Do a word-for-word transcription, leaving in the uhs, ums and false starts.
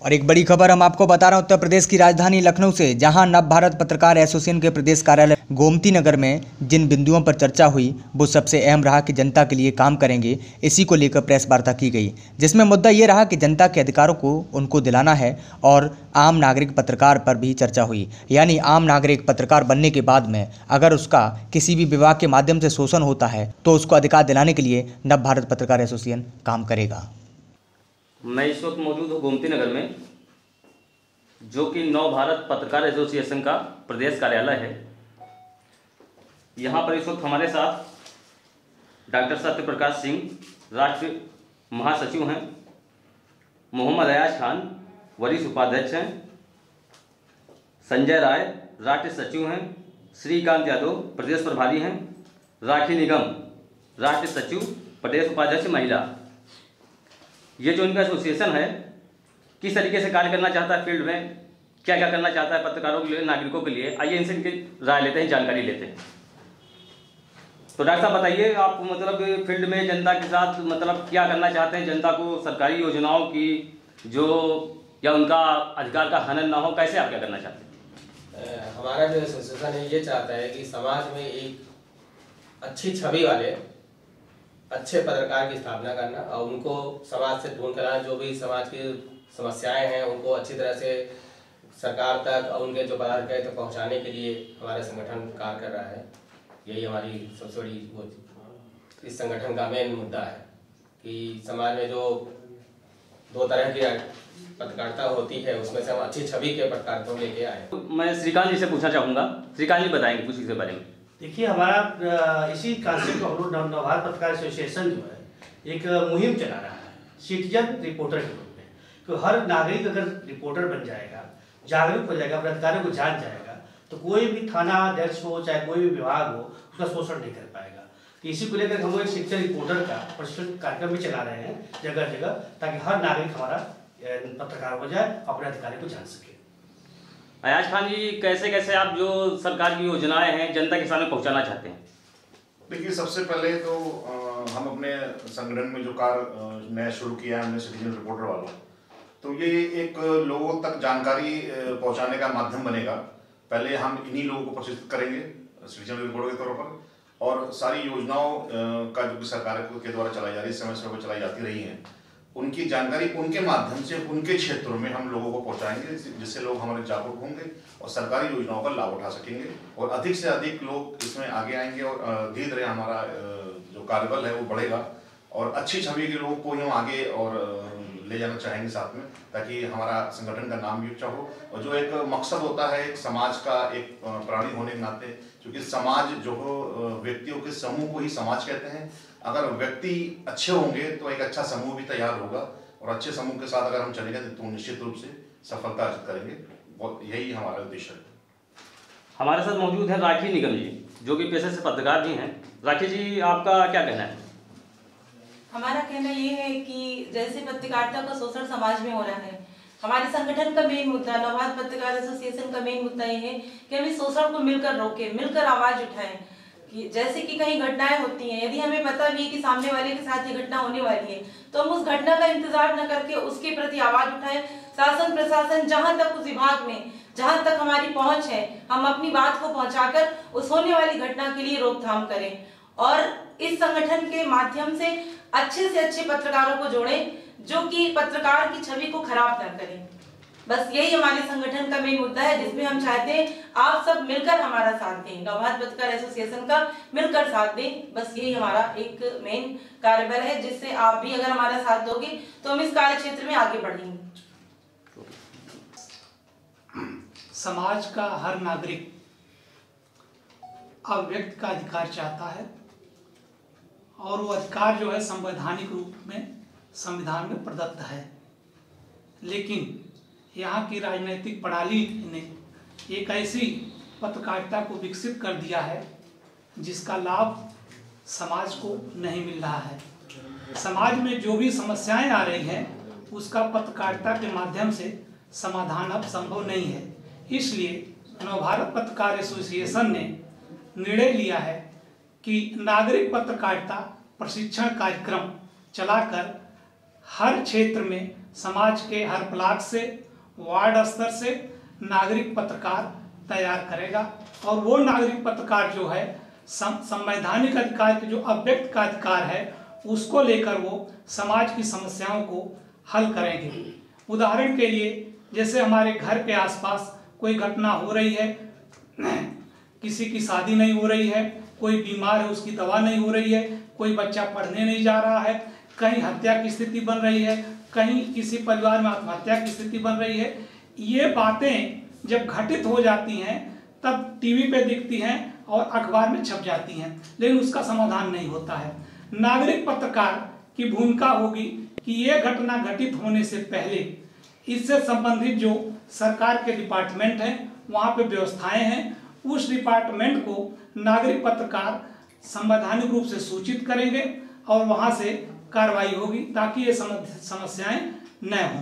और एक बड़ी खबर हम आपको बता रहे हैं उत्तर प्रदेश की राजधानी लखनऊ से, जहां नव भारत पत्रकार एसोसिएशन के प्रदेश कार्यालय गोमती नगर में जिन बिंदुओं पर चर्चा हुई वो सबसे अहम रहा कि जनता के लिए काम करेंगे। इसी को लेकर प्रेस वार्ता की गई, जिसमें मुद्दा ये रहा कि जनता के अधिकारों को उनको दिलाना है और आम नागरिक पत्रकार पर भी चर्चा हुई। यानी आम नागरिक पत्रकार बनने के बाद में अगर उसका किसी भी विभाग के माध्यम से शोषण होता है तो उसको अधिकार दिलाने के लिए नव भारत पत्रकार एसोसिएशन काम करेगा। मैं इस वक्त मौजूद हूँ गोमती नगर में, जो कि नव भारत पत्रकार एसोसिएशन का प्रदेश कार्यालय है। यहाँ पर इस वक्त हमारे साथ डॉक्टर सत्य प्रकाश सिंह राष्ट्रीय महासचिव हैं, मोहम्मद अयाज खान वरिष्ठ उपाध्यक्ष हैं, संजय राय राष्ट्रीय सचिव हैं, श्रीकांत यादव प्रदेश प्रभारी हैं, राखी निगम राष्ट्रीय सचिव प्रदेश उपाध्यक्ष महिला। ये जो इनका एसोसिएशन है किस तरीके से कार्य करना चाहता है, फील्ड में क्या क्या करना चाहता है पत्रकारों के लिए, नागरिकों के लिए, आइए इनसे इनकी राय लेते हैं, जानकारी लेते हैं। तो डॉक्टर साहब बताइए, आप मतलब फील्ड में जनता के साथ मतलब क्या करना चाहते हैं, जनता को सरकारी योजनाओं की जो या उनका अधिकार का हनन ना हो, कैसे आप क्या करना चाहते हैं? हमारा जो एसोसिएशन है ये चाहता है कि समाज में एक अच्छी छवि वाले अच्छे पत्रकार की स्थापना करना और उनको समाज से ढूंढ कर, जो भी समाज की समस्याएं हैं उनको अच्छी तरह से सरकार तक और उनके जो पदाधिकारी तक पहुंचाने के लिए हमारा संगठन कार्य कर रहा है। यही हमारी सबसे बड़ी वो इस संगठन का मेन मुद्दा है कि समाज में जो दो तरह की पत्रकारिता होती है उसमें से हम अच्छी छवि के पत्रकारिता लेके आए। तो मैं श्रीकांत जी से पूछना चाहूँगा, श्रीकांत जी बताएंगे कुछ इसके बारे में। देखिए, हमारा इसी कांसेप्ट को हम लोग नव भारत पत्रकार एसोसिएशन जो है एक मुहिम चला रहा है सिटीजन रिपोर्टर के रूप में, तो हर नागरिक अगर रिपोर्टर बन जाएगा, जागरूक हो जाएगा, अपने अधिकारों को जान जाएगा, तो कोई भी थाना अध्यक्ष हो चाहे कोई भी विभाग हो उसका शोषण नहीं कर पाएगा। तो इसी को लेकर हम लोग एक शिक्षण रिपोर्टर का प्रशिक्षण कार्यक्रम भी चला रहे हैं जगह जगह, ताकि हर नागरिक हमारा पत्रकार हो जाए, अपने अधिकारों को जान सके। अयाज खान जी, कैसे कैसे आप जो सरकार की योजनाएं हैं जनता के सामने पहुंचाना चाहते हैं? देखिए, सबसे पहले तो आ, हम अपने संगठन में जो कार्य नया शुरू किया है हमने सिटीजन रिपोर्टर वाला, तो ये एक लोगों तक जानकारी पहुंचाने का माध्यम बनेगा। पहले हम इन्हीं लोगों को प्रशिक्षित करेंगे सिटीजन रिपोर्टर के तौर पर, और सारी योजनाओं का जो कि सरकार के द्वारा चलाई जा रही है, समय समय पर चलाई जाती रही हैं, उनकी जानकारी उनके माध्यम से उनके क्षेत्रों में हम लोगों को पहुंचाएंगे, जिससे लोग हमारे जागरूक होंगे और सरकारी योजनाओं का लाभ उठा सकेंगे और अधिक से अधिक लोग इसमें आगे आएंगे और धीरे धीरे हमारा जो कार्यबल है वो बढ़ेगा और अच्छी छवि के लोगों को ही हम आगे और ले जाना चाहेंगे साथ में, ताकि हमारा संगठन का नाम भी अच्छा हो। और जो एक मकसद होता है एक समाज का, एक प्राणी होने के नाते, क्योंकि समाज जो हो व्यक्तियों के समूह को ही समाज कहते हैं। अगर व्यक्ति अच्छे होंगे तो एक अच्छा समूह भी तैयार होगा और अच्छे समूह के साथ अगर हम चलेंगे तो निश्चित रूप से सफलता अर्जित करेंगे। बहुत यही हमारा उद्देश्य है। हमारे साथ मौजूद है राखी निगम जी, जो कि पेशे से पत्रकार भी हैं। राखी जी, आपका क्या कहना है? हमारा कहना ये है कि जैसे पत्रकारिता का शोषण समाज में हो रहा है, हमारे संगठन का मेन मुद्दा, नव भारत पत्रकार एसोसिएशन का मेन मुद्दा ये है कि हम इस शोषण को मिलकर रोकें, मिलकर आवाज उठाएं। कि जैसे कि कहीं घटनाएं होती हैं, यदि हमें पता भी है कि सामने वाले के साथ ये घटना होने वाली है, तो हम उस घटना का इंतजार न करके उसके प्रति आवाज उठाएं। शासन प्रशासन जहां तक उस विभाग में जहां तक हमारी पहुंच है, हम अपनी बात को पहुंचाकर उस होने वाली घटना के लिए रोकथाम करें और इस संगठन के माध्यम से अच्छे से अच्छे पत्रकारों को जोड़ें, जो कि पत्रकार की छवि को खराब न करें। बस यही हमारे संगठन का मेन मुद्दा है, जिसमें हम चाहते हैं आप सब मिलकर हमारा साथ दें, नव भारत पत्रकार एसोसिएशन का मिलकर साथ दें। बस यही हमारा एक मेन कार्यबल है, जिससे आप भी अगर हमारा साथ दोगे तो हम इस कार्य क्षेत्र में आगे बढ़ेंगे। समाज का हर नागरिक अव्यक्त का अधिकार चाहता है और वो अधिकार जो है संवैधानिक रूप में संविधान में प्रदत्त है, लेकिन यहाँ की राजनीतिक प्रणाली ने एक ऐसी पत्रकारिता को विकसित कर दिया है जिसका लाभ समाज को नहीं मिल रहा है। समाज में जो भी समस्याएं आ रही हैं उसका पत्रकारिता के माध्यम से समाधान अब संभव नहीं है। इसलिए नव भारत पत्रकार एसोसिएशन ने निर्णय लिया है कि नागरिक पत्रकारिता प्रशिक्षण कार्यक्रम चलाकर हर क्षेत्र में समाज के हर ब्लॉक से, वार्ड स्तर से नागरिक पत्रकार तैयार करेगा। और वो नागरिक पत्रकार जो है संवैधानिक अधिकार के जो अव्यक्त का अधिकार है उसको लेकर वो समाज की समस्याओं को हल करेंगे। उदाहरण के लिए जैसे हमारे घर के आसपास कोई घटना हो रही है, किसी की शादी नहीं हो रही है, कोई बीमार है उसकी दवा नहीं हो रही है, कोई बच्चा पढ़ने नहीं जा रहा है, कहीं हत्या की स्थिति बन रही है, कहीं किसी परिवार में आत्महत्या की स्थिति बन रही है, ये बातें जब घटित हो जाती हैं तब टीवी पे दिखती हैं और अखबार में छप जाती हैं, लेकिन उसका समाधान नहीं होता है। नागरिक पत्रकार की भूमिका होगी कि ये घटना घटित होने से पहले इससे संबंधित जो सरकार के डिपार्टमेंट हैं, वहाँ पे व्यवस्थाएं हैं, उस डिपार्टमेंट को नागरिक पत्रकार संवैधानिक रूप से सूचित करेंगे और वहाँ से कार्रवाई होगी ताकि ये समस्याएं न हों।